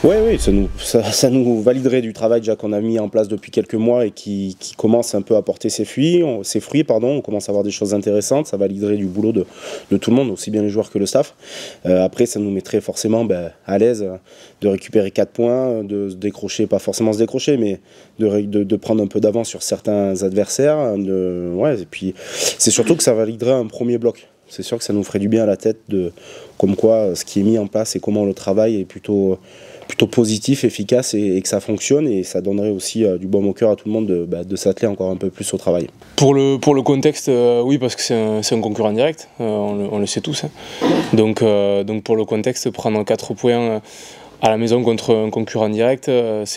Oui, oui, ça nous validerait du travail déjà qu'on a mis en place depuis quelques mois et qui commence un peu à porter ses fruits. On commence à avoir des choses intéressantes. Ça validerait du boulot de tout le monde, aussi bien les joueurs que le staff. Après, ça nous mettrait forcément à l'aise de récupérer 4 points, de se décrocher, pas forcément se décrocher, mais de prendre un peu d'avance sur certains adversaires. Et puis, c'est surtout que ça validerait un premier bloc. C'est sûr que ça nous ferait du bien à la tête comme quoi ce qui est mis en place et comment on le travaille est plutôt positif, efficace et que ça fonctionne, et ça donnerait aussi du baume au cœur à tout le monde de s'atteler encore un peu plus au travail. Pour le contexte, oui, parce que c'est un concurrent direct, on le sait tous. Hein. Donc pour le contexte, prendre 4 points à la maison contre un concurrent direct,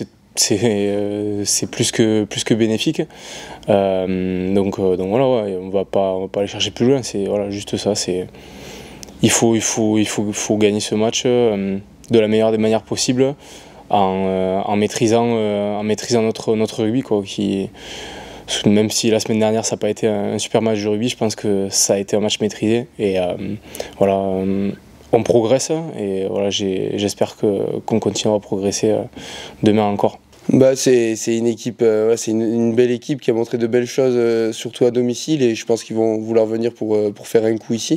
c'est plus que bénéfique. Donc voilà, ouais, on va pas aller chercher plus loin, c'est voilà, juste ça. Il faut gagner ce match de la meilleure des manières possibles en maîtrisant notre rugby, quoi, même si la semaine dernière ça n'a pas été un super match de rugby, je pense que ça a été un match maîtrisé et voilà, on progresse et voilà, j'espère qu'on continuera à progresser demain encore. C'est une équipe, c'est une belle équipe qui a montré de belles choses, surtout à domicile, et je pense qu'ils vont vouloir venir pour faire un coup ici.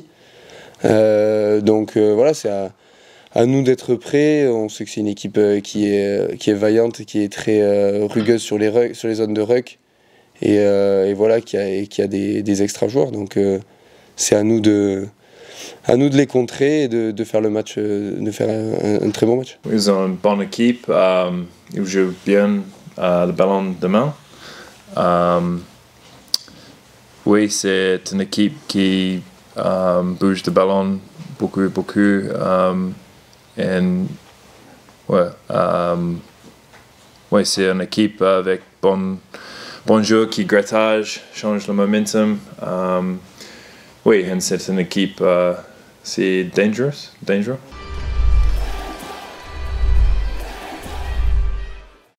Voilà, c'est à nous d'être prêts. On sait que c'est une équipe qui est vaillante, qui est très rugueuse sur les zones de ruck, et voilà, qui a des extra joueurs. Donc c'est à nous de les contrer et de faire le match, de faire un très bon match. Ils ont une bonne équipe, ils jouent bien le ballon de main. Oui, c'est une équipe qui bouge le ballon beaucoup. C'est une équipe avec bon jeu qui grattage, change le momentum. Et c'est une équipe, c'est dangereux.